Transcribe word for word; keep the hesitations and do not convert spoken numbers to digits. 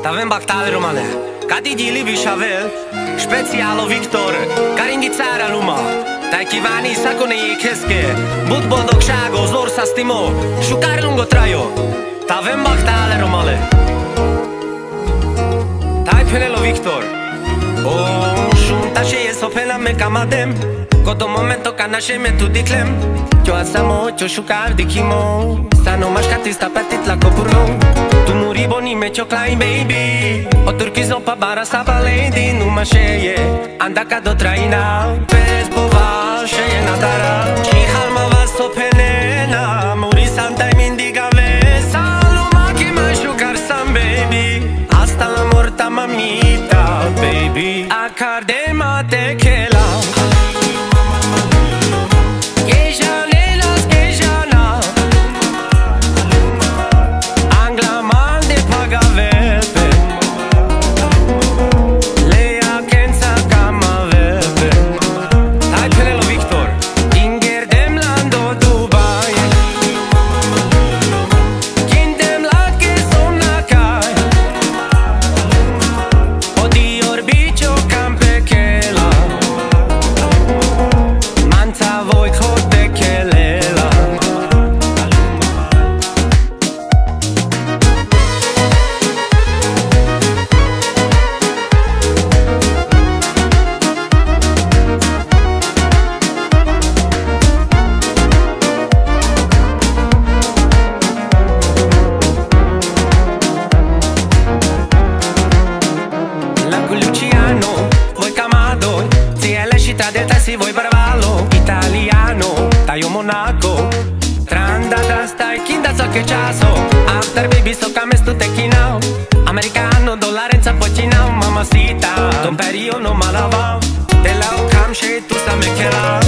T'avem baktale romane Kadi dili Bishavel Specialo Viktor Karingi cara luma Taj kivani sakone je keske Bud bodok shago zor sa stimo Shukar lungo trajo T'avem baktale romale Taj penelo Viktor Oh, shum ta she eso pena me kamadem Koto momento kanashe me tu diklem Kyo asamo, kyo shukar dikimo Stano mashkati sta petit la kopurno Tu muri boni me kyo klein baby O turkizo pa bara saba lady Numa sheje, andaka do traina Pes bova, sheje na tara Chi halma vas so penena Muri santa i mindiga vesa Luma ki ma shukar sam baby Hasta la morta mamita baby Akar de ma tequila Delta si vuoi parlarlo italiano Tayo Monaco Tranda da stai kinda so che chaso After baby so kame stu tekinao Americano dolarenza pocinao Mamacita Don perio no malava De la o kam she tu sa me kela